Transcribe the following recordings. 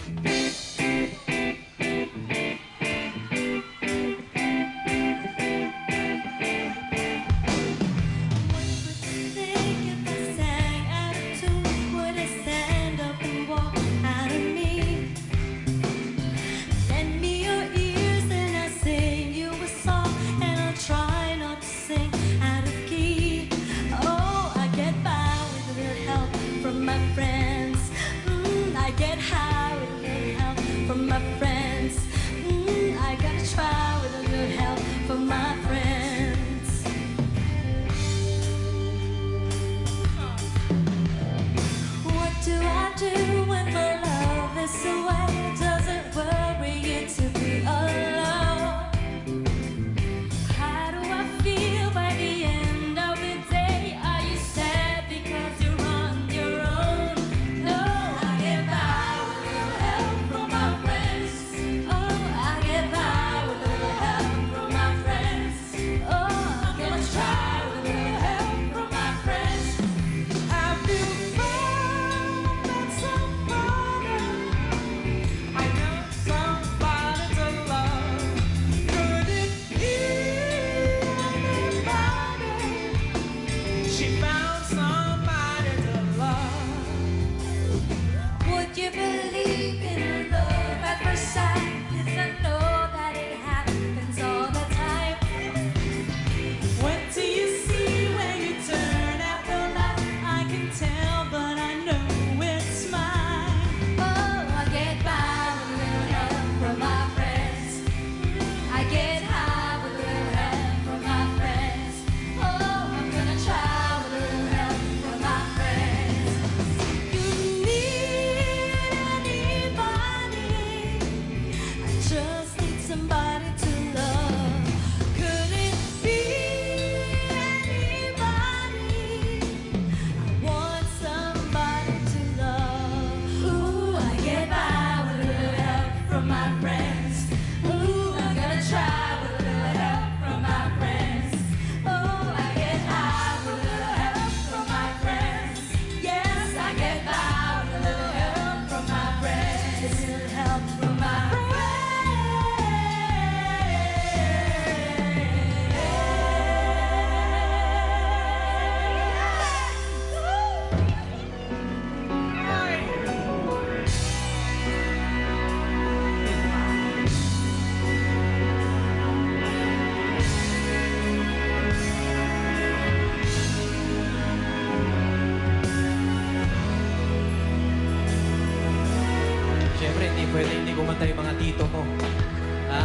kumanta yung mga tito mo. Ha?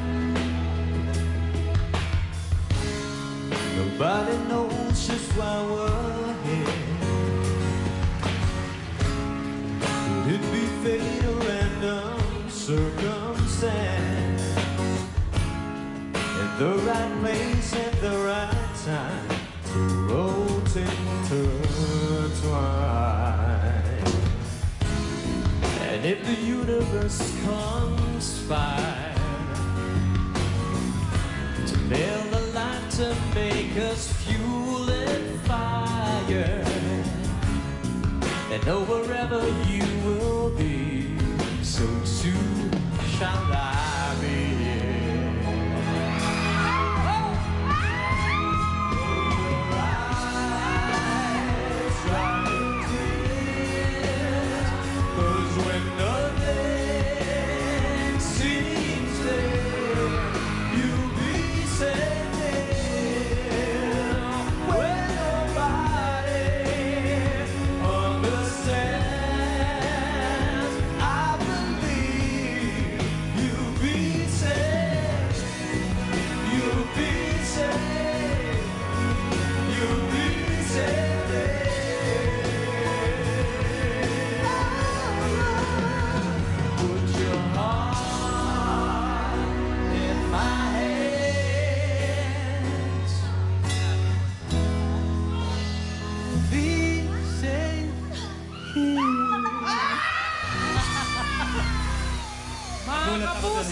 Nobody knows just why we're here. Could it be fate or random circumstance? At the right place at the right time to rotate, intertwine. And if the universe conspires to nail the light to make us fuel and fire, then know wherever you will be, so soon shall I be here.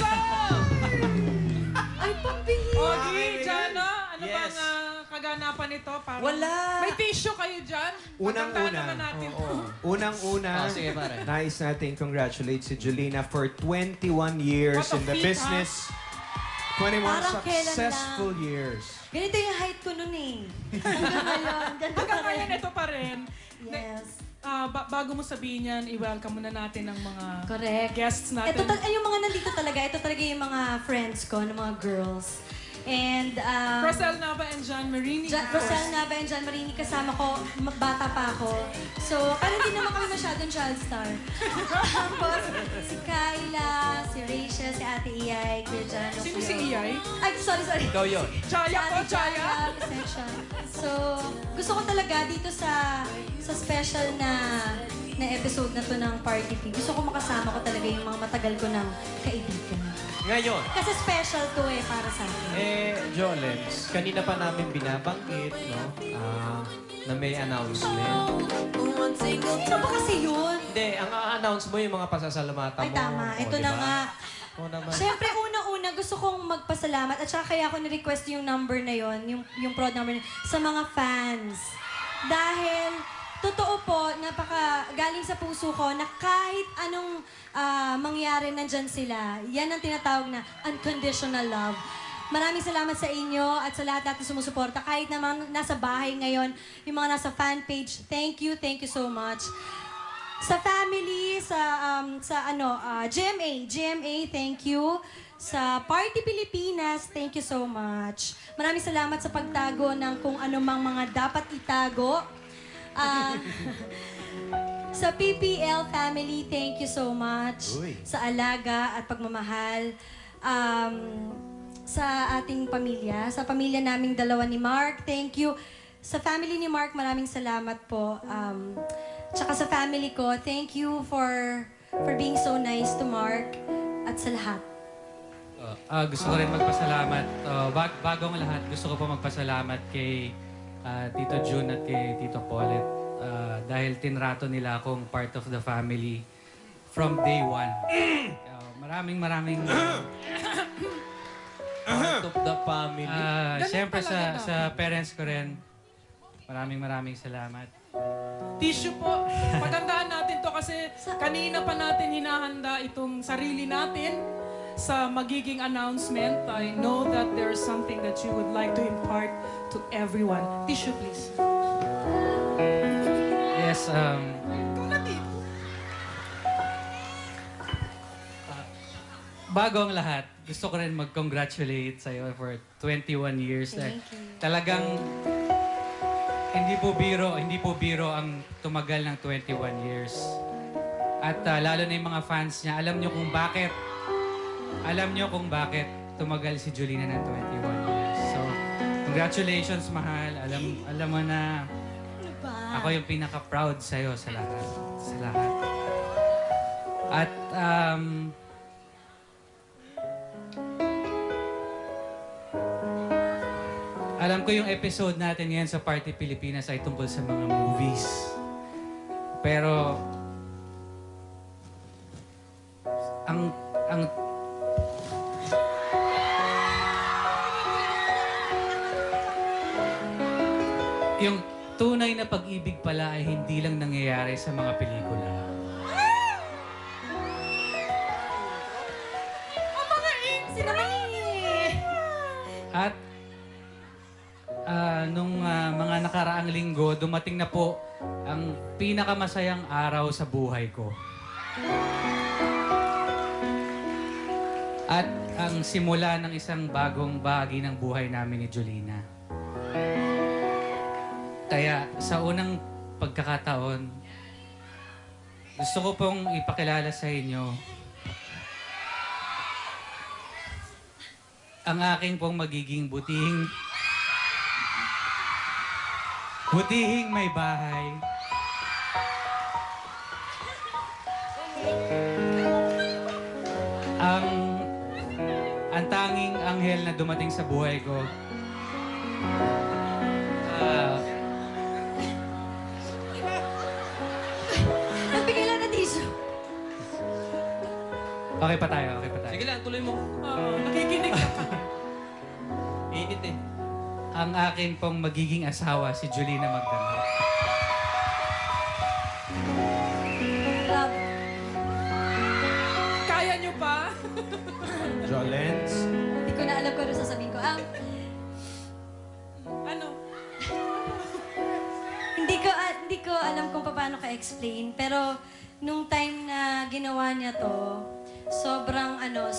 Ay, pambihira! Ogie, Janno, ano bang kaganapan ito. Parang Wala! May tissue kayo dyan. Unang-una. Naman natin. Unang-una, sige, pare. nais natin congratulate si Jolina for 21 years What a in the feat, business. 21 Parang kailan successful years. Ganito yung height ko nun eh. Hanggang ngayon, ganito Hanggang pa rin. ngayon, ito pa rin. Yes. Bago mo sabihin yan, i-welcome muna natin ang mga Correct. guests natin. Yung mga nandito talaga, ito talaga yung mga friends ko, ng mga girls. And, Roselle Nava and Marini. Roselle Nava and Marini, kasama ko, bata pa ako. So, parang hindi naman kami masyadong child star. Tapos, si Kyla, si Rachelle, si Ate Iyay, Kuya Janno. Sino si Iyay? Ay, sorry. Ikaw yun. Jaya po, Ate Jaya. pasensya. So, gusto ko talaga dito sa special na episode na to ng Party P. Gusto ko makasama ko talaga yung mga matagal ko ng kaibigan. Ngayon, Kasi special to para sa akin. Jolens, kanina pa namin binabanggit, no? Na may announcement. Ano ba kasi yun? Hindi, ang a-announce mo yung mga pasasalamatan mo. Ay, tama. O, Ito diba? na nga. O naman. Siyempre, una-una, gusto kong magpasalamat at saka kaya ako na-request yung number na yon, yung prod number na yun, sa mga fans. Dahil, totoo po, galing sa puso ko na kahit anong mangyari nandyan sila, yan ang tinatawag na unconditional love. Maraming salamat sa inyo at sa lahat natin sumusuporta. Kahit naman nasa bahay ngayon, yung mga nasa fan page, thank you so much. Sa family, GMA, thank you. Sa Party Pilipinas, thank you so much. Maraming salamat sa pagtago ng kung anumang mga dapat itago. Sa PPL family, thank you so much. Sa alaga at pagmamahal. Sa ating pamilya, sa pamilya naming dalawa ni Mark, thank you. Sa family ni Mark, maraming salamat po. Tsaka sa family ko, thank you for being so nice to Mark at sa lahat. Gusto ko rin magpasalamat. Bago ang lahat, gusto ko po magpasalamat kay Tito June at kay Tito Paulet. Dahil tinrato nila akong part of the family from day one. Maraming Part of the family. Siyempre sa parents ko rin, maraming salamat. Tissue po. Pagandaan natin to kasi kanina pa natin hinahanda itong sarili natin sa magiging announcement. I know that there's something that you would like to impart to everyone. Tissue, please. Yes, bago ang lahat, gusto ko rin mag-congratulate sa'yo for 21 years. Thank you. Talagang hindi po biro ang tumagal ng 21 years. At lalo na yung mga fans niya, alam niyo kung bakit tumagal si Jolina ng 21 years. So, congratulations, mahal. Alam mo na ako yung pinaka-proud sa'yo sa lahat. At alam ko yung episode natin ngayon sa Party Pilipinas ay tungkol sa mga movies. Pero ang yung tunay na pag-ibig pala ay hindi lang nangyayari sa mga pelikula. At nung mga nakaraang linggo, dumating na po ang pinakamasayang araw sa buhay ko. At ang simula ng isang bagong bahagi ng buhay namin ni Jolina. Kaya sa unang pagkakataon, gusto ko pong ipakilala sa inyo ang aking pong magiging butihing may bahay. Ang tanging anghel na dumating sa buhay ko. Nagbigay lang na tissue. Okay pa tayo. Sige lang, tuloy mo. Nakikinig lang kami. Init eh. ang akin pong magiging asawa, si Jolina Magdangal. Grabe. Kaya nyo pa? Jolens. Hindi ko na alam kung ano sasabihin ko. Ano? Hindi ko alam kung paano ka-explain. Pero nung time na ginawa niya to, sobrang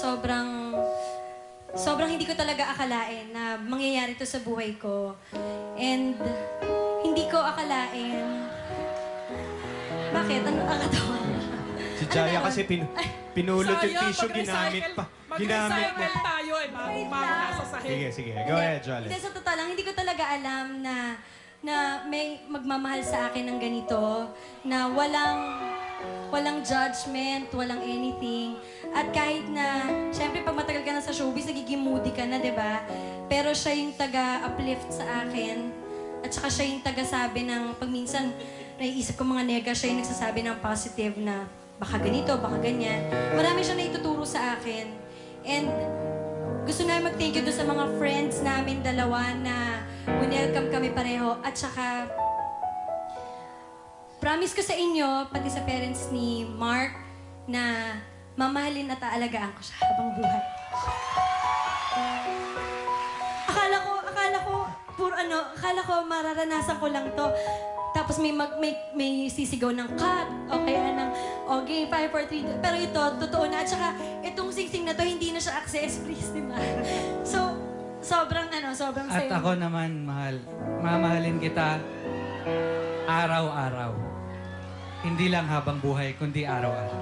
hindi ko talaga akalain na mangyayari to sa buhay ko. And hindi ko akalain. Bakit? Ano ang katawa? Si Jaya kasi pinulot yung Sayang, tissue, ginamit pa. Ginamit mo. Mag-recycle tayo eh. Wait Bago lang. nasa sahig. Sige, sige. Go ahead, Jolens. Hindi, sa totoo lang, hindi ko talaga alam na may magmamahal sa akin ng ganito, na walang judgment, walang anything. At kahit na, syempre pag matagal ka na sa showbiz, nagiging moody ka na, di ba? Pero siya yung taga-uplift sa akin. At saka siya yung taga-sabi ng, pag minsan, naiisip ko mga nega, siya yung nagsasabi ng positive na, baka ganito, baka ganyan. Marami siya naituturo sa akin. And gusto na mag-thank you doon sa mga friends namin dalawa na welcome kami pareho. At saka, promise ko sa inyo, pati sa parents ni Mark, na mamahalin at aalagaan ko siya habang buhay. Akala ko mararanasan ko lang to. Tapos may sisigaw ng cut, o kaya ng, okay, 5, 4, 3, pero ito, totoo na. At saka, itong sing-sing na to, hindi na siya access, please, di ba? So, sobrang At sayo. ako naman, mahal. Mamahalin kita araw-araw. Hindi lang habang buhay, kundi araw-araw.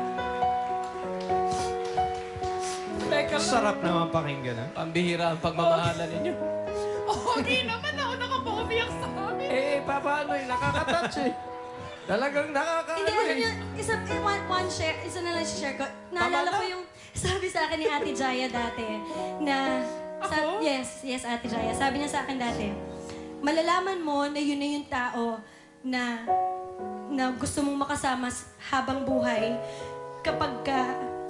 Teka lang. Sarap naman pakinggan, ha? Pambihira ang pagmamahalan ninyo. Okay naman ako nakapaumiyak sa amin. Eh, paano eh? Nakaka-touch eh. Talagang Hindi, alam niyo, isa na lang share ko. Naalala ko yung sabi sa akin ni Ate Jaya dati, na, Ako? yes, Ate Jaya. Sabi niya sa akin dati, malalaman mo na yun na yung tao na gusto mong makasama habang buhay kapag ka,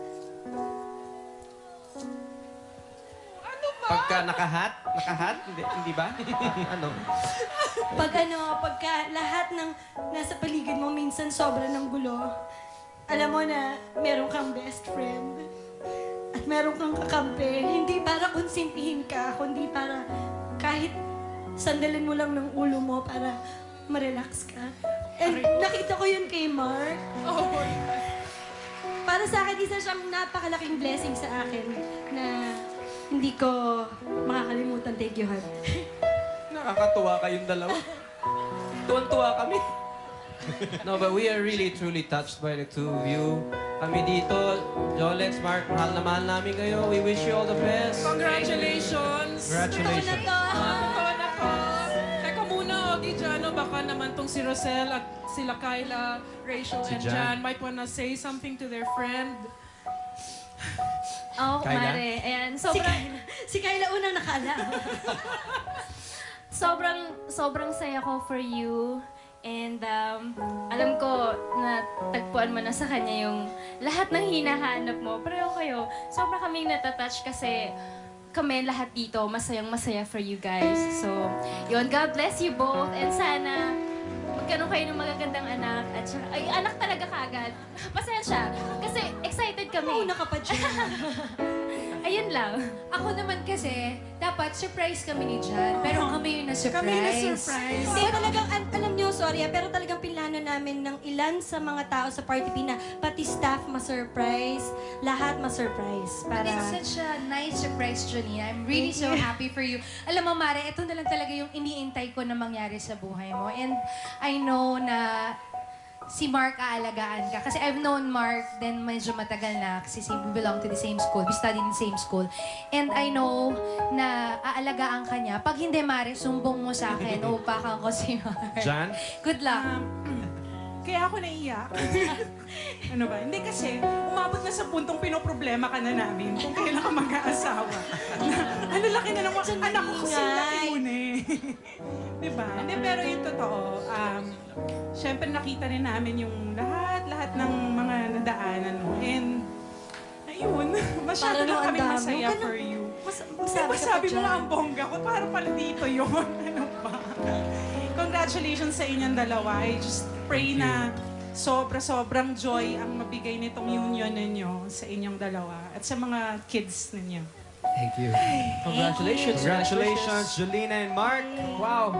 Pagka nakahat? Hindi ba? Ano? pagka lahat ng nasa paligid mo minsan sobra ng gulo, alam mo na meron kang best friend at meron kang kakampi. Hindi para konsintihin ka, kundi para kahit sandalin mo lang ng ulo mo para ma-relax ka. And nakita ko yun kay Mark. Oh my God. Para sa akin, isa siyang napakalaking blessing sa akin na hindi ko makakalimutan. Thank you, hon. Nakakatuwa kayong dalawa. Tuwan-tuwa kami. No, but we are really, truly touched by the two of you. Kami dito, Jolens, Mark, mahal na mahal namin kayo. We wish you all the best. Congratulations. Congratulations. Totoo na to. Teka muna, Ogie, Janno, baka naman tong si Roselle at sila Kyla, Rachelle, Si and Jan. Jan might wanna say something to their friend. Oo, Kyla? kumare. Ayan, Si Kyla unang nakala. sobrang saya ko for you. And alam ko na tagpuan mo na sa kanya yung lahat ng hinahanap mo. Pero kayo, sobrang kaming natatouch kasi kami lahat dito, masayang-masaya for you guys. So, yun, God bless you both. And sana magkaroon kayo ng magagandang anak. At saka, ay, anak talaga kagad. Masaya siya. Kasi excited kami. Una ka pa dyan. Ayun lang. Ako naman kasi, dapat surprise kami ni Jan. Pero kami yung na-surprise. Kami na-surprise. Hindi, talagang, alam niyo, sorry, pero talagang pinlano namin ng ilan sa mga tao sa Party Pina, pati staff ma-surprise, lahat ma-surprise. And Para... it's such a nice surprise, Jolina. I'm really so happy for you. Alam mo, Mare, ito na lang talaga yung iniintay ko na mangyari sa buhay mo. And I know na si Mark aalagaan ka. Kasi I've known Mark, then medyo matagal na. Kasi we belong to the same school. We studied in the same school. And I know na aalagaan ka niya. Pag hindi, Mare, sumbong mo sa akin. Upakan ko si Mark. Jan? Good luck. Kaya ako naiyak. Ano ba? Hindi kasi, umabot na sa puntong pinoproblema ka na namin kung kailan ka mag-aasawa. Ano laki na ng mga anak ko kasi laki muna eh. Diba? Hindi, pero yung totoo, syempre nakita rin namin yung lahat ng mga nadaanan mo. And, ayun, masyado Parang lang kami ang dami. masaya Huwag ka for you. Masabi mo nga ang bongga ko, para pala dito yun. Ano ba? Congratulations sa inyong dalawa. I just pray na sobrang joy ang mabigay nitong union ninyo sa inyong dalawa at sa mga kids ninyo. Thank you. Congratulations, Jolina and Mark. Wow.